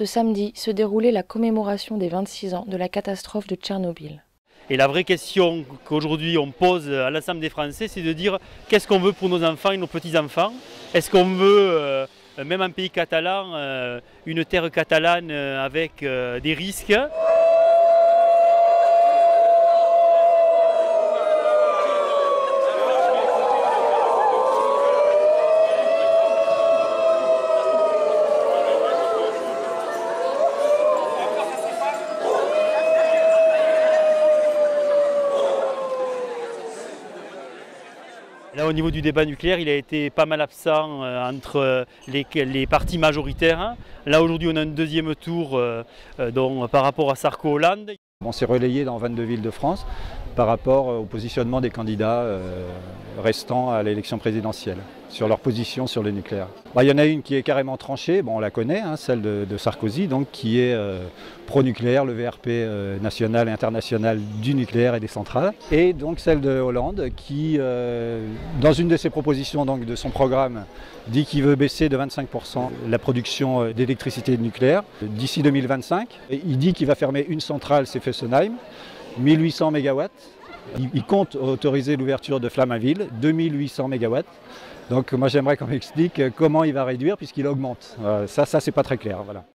ce samedi se déroulait la commémoration des 26 ans de la catastrophe de Tchernobyl. Et la vraie question qu'aujourd'hui on pose à l'ensemble des Français, c'est de dire qu'est-ce qu'on veut pour nos enfants et nos petits-enfants? Est-ce qu'on veut, même en pays catalan, une terre catalane avec des risques? Là, au niveau du débat nucléaire, il a été pas mal absent entre les partis majoritaires. Là, aujourd'hui, on a un deuxième tour par rapport à Sarko-Hollande. On s'est relayé dans 22 villes de France par rapport au positionnement des candidats restants à l'élection présidentielle, sur leur position sur le nucléaire. Il y en a une qui est carrément tranchée, on la connaît, celle de Sarkozy, donc, qui est pro-nucléaire, le VRP national et international du nucléaire et des centrales. Et donc celle de Hollande qui, dans une de ses propositions donc, de son programme, dit qu'il veut baisser de 25% la production d'électricité nucléaire d'ici 2025. Et il dit qu'il va fermer une centrale, c'est Fessenheim, 1800 MW. Il compte autoriser l'ouverture de Flamanville, 2800 MW. Donc moi j'aimerais qu'on m'explique comment il va réduire puisqu'il augmente. Ça c'est pas très clair. Voilà.